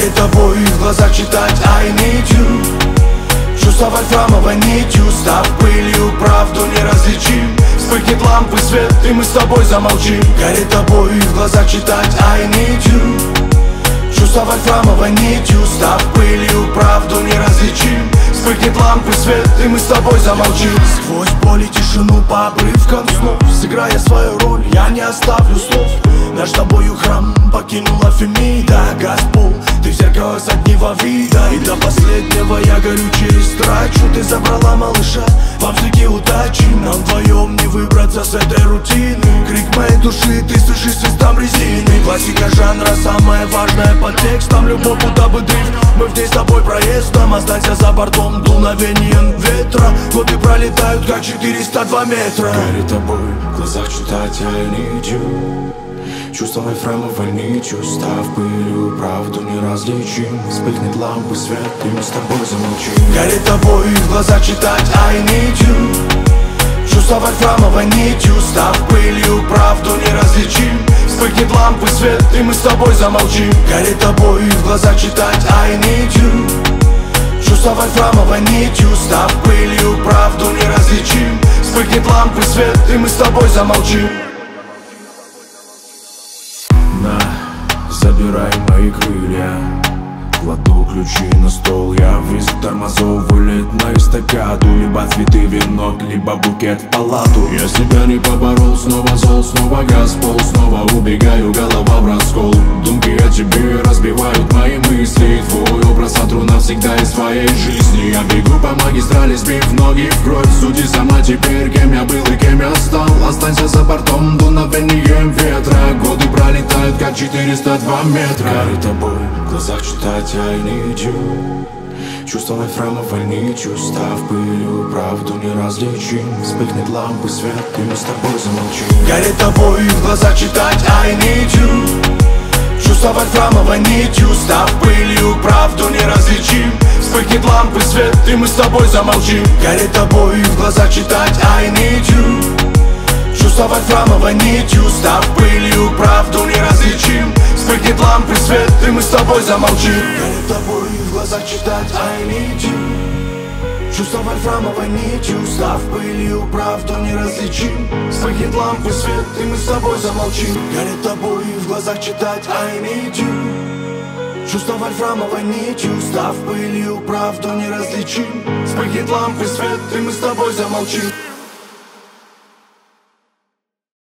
Горит обои в глазах читать I need you. Чувства вольфрамовой нитью, став пылью, правду не различим. Вспыхнет лампы свет, и мы с тобой замолчим. Горит обои в глазах читать I need you. Чувства вольфрамовой нитью, став пылью, правду не различим. Вспыхнет лампы свет, и мы с тобой замолчим. Сквозь боль и тишину по обрывкам снов, сыграя свою роль, я не оставлю слов. Наш с тобою храм покинула Фемида. Газ пол, ты в зеркало заднего вида. И до последнего я горючее страчу. Ты забрала малыша во взлете удачи. Нам вдвоем не выбраться с этой рутины. Крик моей души, ты слышишь свистом резины. Классика жанра, самое важное под текстом. Любовь будто бы дрифт, мы в ней с тобой проездом. Останься за бортом дуновением ветра. Годы пролетают как 402 метра. Горит обои в глазах читать I need you. Чувства вольфрамовой нитью, став пылью, правду не различим. Вспыхнет лампы свет, и мы с тобой замолчим. Горит обои в глазах читать I need you. Чувства вольфрамовой нитью, став пылью, правду не различим. Вспыхнет лампы свет, и мы с тобой замолчим. Горит обои в глазах читать I need you. Чувства вольфрамовой нитью, став пылью, правду не различим. Вспыхнет лампы свет, и мы с тобой замолчим. Забирай мои крылья, кладу ключи на стол. Я визг тормозов, вылет на эстакаду. Либо цветы, венок, либо букет в палату. Я себя не поборол, снова зол, снова газ пол. Снова убегаю, голова в раскол. Думки о тебе разбивают мои мысли. Твой образ сотру навсегда из своей жизни. Я бегу по магистрали, сбив ноги в кровь. Суди сама теперь, кем я был и кем я стал. Останься за бортом дуновением ветра. Годы пролетают как 402 метра. Горит обои в глазах читать I need you. Чувства вольфрамовой нитью, став пылью, правду не различим. Вспыхнет лампы свет, и мы с тобой замолчим. Горит обои в глазах читать I need you. Чувства вольфрамовой нитью, став пылью, правду не различим. Вспыхнет лампы свет, и мы с тобой замолчим. Горит обои в глазах читать I need you. Чувства вольфрамовой нитью, став пылью, правду не различим. Вспыхнет лампы свет, и мы с тобой замолчим. Горит обои в глазах читать I need you. Чувства вольфрамовой нитью, став пылью, правду не различим. Вспыхнет лампы свет, и мы с тобой замолчим. Горит обои в глазах читать I need you. Чувства вольфрамовой нитью, став пылью, правду не различим. Вспыхнет лампы свет, и мы с тобой замолчим.